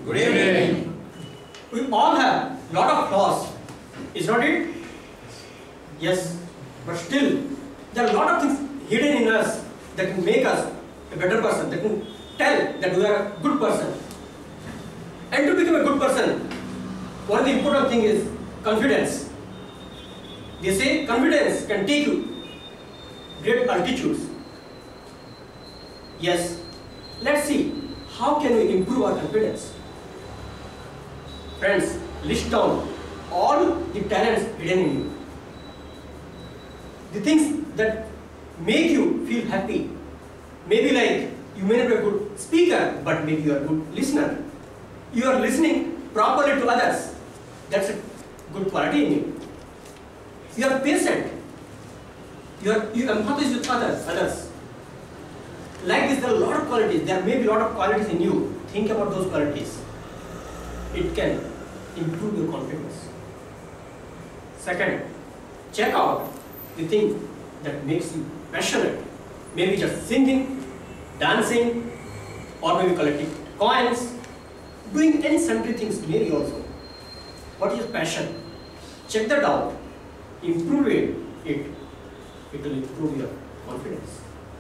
Good evening. We all have lot of flaws, is not it? Yes, but still there are a lot of things hidden in us that can make us a better person, that can tell that we are a good person. And to become a good person, one of the important thing is confidence. They say confidence can take you great altitudes. Yes, let's see how can we improve our confidence. Friends, list down all the talents hidden in you. The things that make you feel happy. Maybe like you may not be a good speaker, but maybe you are a good listener. You are listening properly to others. That's a good quality in you. You are patient. You empathize with others. Like this, there are a lot of qualities. There may be a lot of qualities in you. Think about those qualities. It can improve your confidence. Second, check out the thing that makes you passionate. Maybe just singing, dancing, or maybe collecting coins, doing any sundry things maybe also. What is your passion? Check that out. Improve it. It will improve your confidence.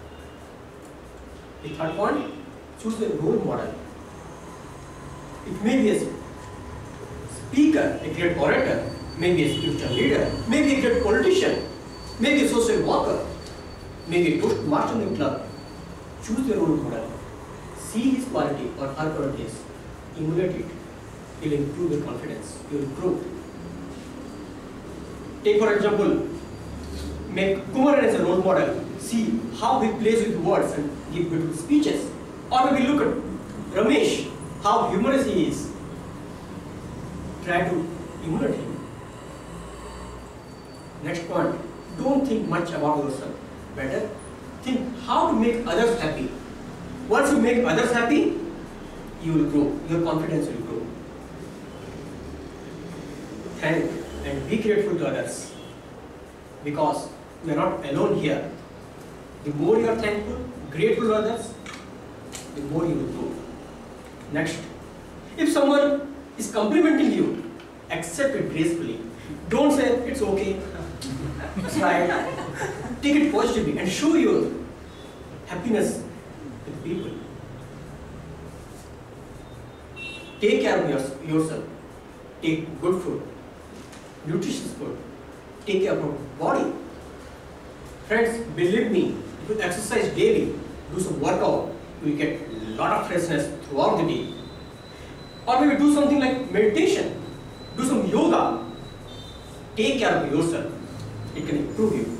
The third point, choose a role model. It may be a speaker, a great orator, maybe a spiritual leader, maybe a great politician, maybe a social worker, maybe a toastmaster in the club. Choose your role model. See his quality or her qualities. Emulate it. It will improve your confidence. You will grow. Take for example, make Kumaran as a role model. See how he plays with words and give beautiful speeches. Or maybe look at Ramesh, how humorous he is. Try to emulate him. Next point, don't think much about yourself. Better think how to make others happy. Once you make others happy, you will grow. Your confidence will grow. Thank and be grateful to others, because we are not alone here. The more you are thankful, grateful to others, the more you will grow. Next, if someone is complimenting you, accept it gracefully. Don't say it's okay, it's right. Take it positively and show your happiness with people. Take care of yourself. Take good food, nutritious food. Take care of your body. Friends, believe me, if you exercise daily, do some workout, you will get a lot of freshness throughout the day. Or maybe do something like meditation, do some yoga. Take care of yourself. It can improve you.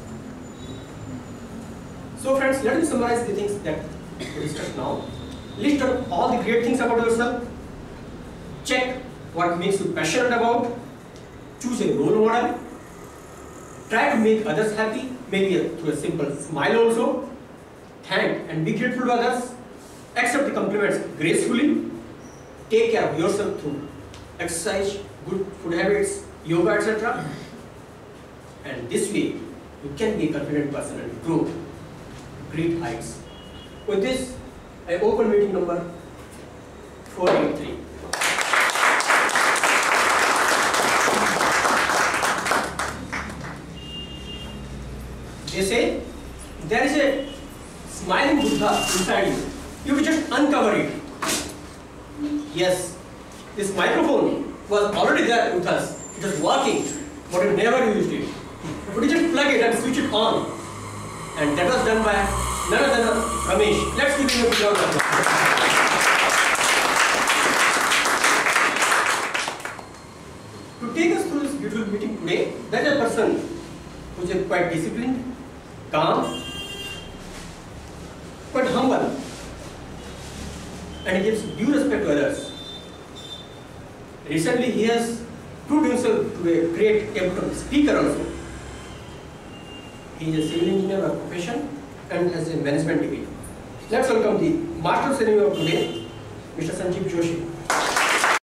So friends, let me summarize the things that we discussed now. List down all the great things about yourself. Check what makes you passionate about. Choose a role model. Try to make others happy, maybe through a simple smile also. Thank and be grateful to others. Accept the compliments gracefully. Take care of yourself through exercise, good food habits, yoga, etc. And this way, you can be a confident person and grow great heights. With this, I open meeting number 483. They say there is a smiling Buddha inside you. You will just uncover it. Yes, this microphone was already there with us. It was working, but we never used it. We just plug it and switch it on. And that was done by none other than Ramesh. Let's give him a big round of applause. To take us through this beautiful meeting today, there is a person who is quite disciplined, calm, quite humble, and he gives due respect to others. Recently, he has proved himself to be a great able speaker also. He is a civil engineer by profession and has a management degree. Let's welcome the Master of Ceremony of today, Mr. Sanjeev Joshi.